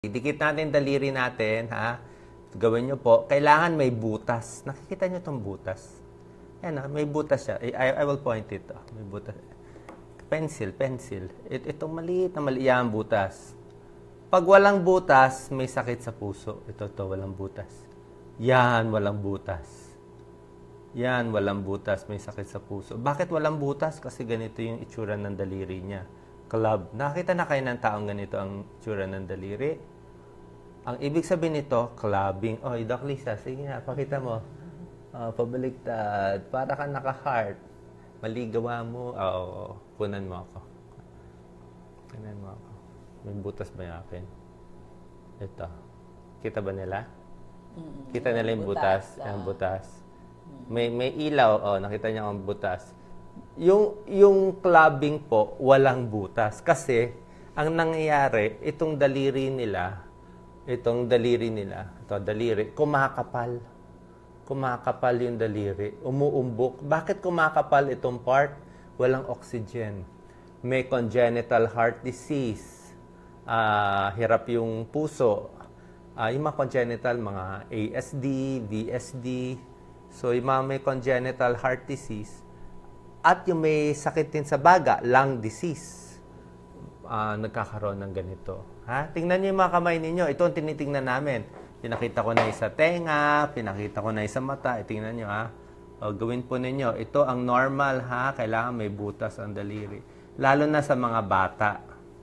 Idikit natin daliri natin, ha? Gawin nyo po. Kailangan may butas. Nakikita nyo itong butas? Yan, ha? May butas siya. I will point it. Oh. May butas. Pencil. Itong maliit na maliit butas. Pag walang butas, may sakit sa puso. Ito, walang butas. Yan, walang butas. Yan, walang butas. May sakit sa puso. Bakit walang butas? Kasi ganito yung itsura ng daliri niya. Club. Nakita na kayo ng taong ganito ang itsura ng daliri? Ang ibig sabihin nito, clubbing. Oy, Doc Lisa, sige nga, pakita mo. Pabaliktad. Para ka naka-heart. Maligawa mo. Oo, punan mo ako. Punan mo ako. May butas ba yung akin? Ito. Kita ba nila? Kita nila yung butas. Ang butas. May ilaw. Oh, nakita niyo ang butas. Yung clubbing po, walang butas. Kasi, ang nangyayari, itong daliri nila, ito daliri, kumakapal. Kumakapal yung daliri. Umuumbok. Bakit kumakapal itong part? Walang oxygen. May congenital heart disease. Hirap yung puso. Yung mga congenital, mga ASD, VSD. So, yung mga may congenital heart disease. At yung may sakit din sa baga, lung disease. Nagkakaroon ng ganito. Ha? Tingnan niyo yung mga kamay ninyo. Ito ang tinitingnan namin. Pinakita ko na isa tenga, pinakita ko na isa mata. Tingnan niyo, ha? O, gawin po ninyo. Ito ang normal, ha? Kailangan may butas ang daliri. Lalo na sa mga bata.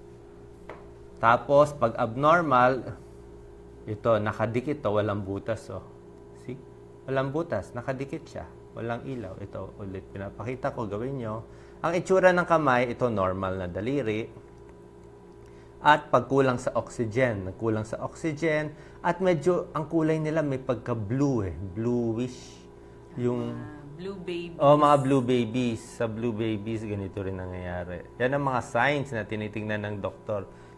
Tapos, pag abnormal, ito, nakadikit to, walang butas, oh. See? Walang butas, nakadikit siya. Walang ilaw. Ito, ulit pinapakita ko, gawin nyo. Ang itsura ng kamay, ito normal na daliri. At pagkulang sa oxygen, nagkulang sa oxygen, at medyo ang kulay nila may pagka-blue bluish. Yung blue babies. Oh, mga blue babies. Sa blue babies, ganito rin nangyayari. Yan ang mga signs na tinitingnan ng doktor.